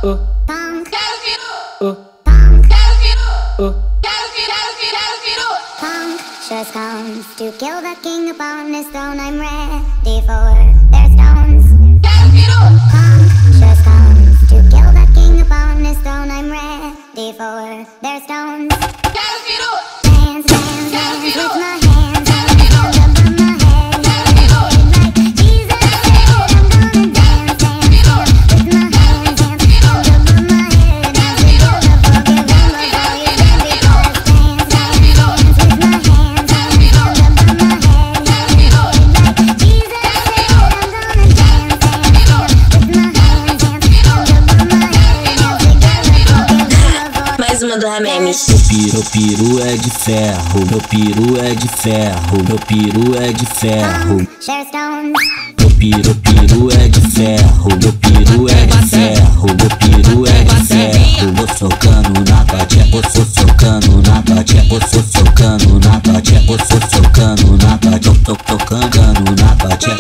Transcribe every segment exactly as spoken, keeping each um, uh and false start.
uh, Punk. quero viru, Uh. punk, quero viru, Uh. quero viru, quero viru. Punctures comes to kill the king upon his throne. I'm ready for their stones. Quero viru, Punctures comes to kill the king upon his throne. I'm ready for their stones. quero viru, Dance, dance, dance with my hands, hands, hands above my head, head, head. Like Jesus said, I'm gonna dance, dance, dance with my hands, hands, hands above my head. Now together forgive him before you can be close. Dance, dance, dance with my hands, hands, hands above my head, head, head. Like Jesus said, I'm gonna dance, dance, dance with my hands, hands, hands above my head. Now together forgive him before. Mais uma do Ramemes. Meu peru é de ferro, meu peru é de ferro, meu peru é de ferro. Share stones. Meu piru, peru é de ferro, meu peru é de ferro, meu peru é de ferro. Vou socando na batia, vou socando na batia, vou socando na batia, vou socando na batia, tô tocando na batia.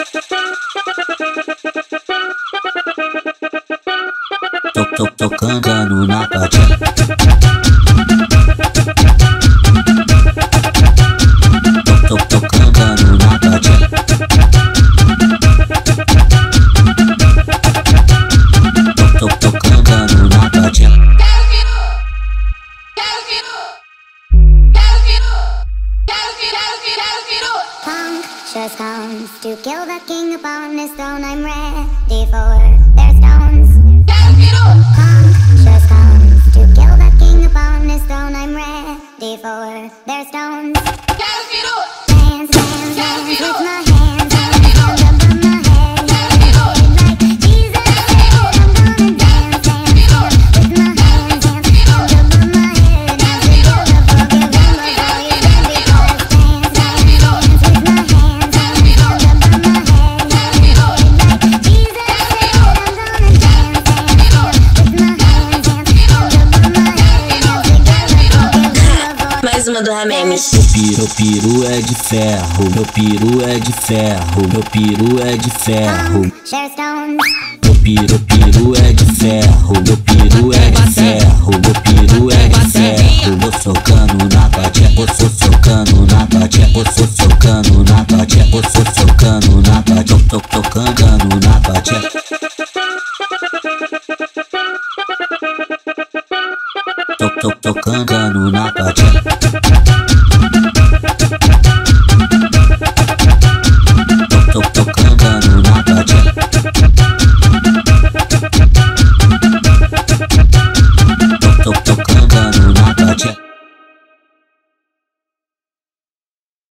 Tô tô tocando na batia. Tô tocando na batia. Tô tocando na batia. quero viru, quero viru, quero viru, quero viru, quero viru. Punctures comes to kill the king upon his throne. I'm ready for their stones. Quero viru, Punctures comes to kill the king upon his throne. I'm ready for their stones. quero viru, Dance, dance, dance with my hands, hands, hands above my head, head, head. Like Jesus said, I'm gonna dance, dance, dance with my hands, hands, hands above my head. Now together forgive him before you can be close. Dance, dance, dance with my hands, hands, hands above my head, head, head. Like Jesus said, I'm gonna dance, dance, dance with my hands, hands, hands above my head. Now together forgive him before. Mais uma do Ramemes. Meu peru é de ferro, meu peru é de ferro, meu peru é de ferro. Share stones. Meu piru, peru é de ferro, meu peru é de ferro, meu peru é de ferro. Vou socando na batia, vou socando na batia, vou socando na batia, vou socando na batia, tô tocando na batia. Tô tocando na batia.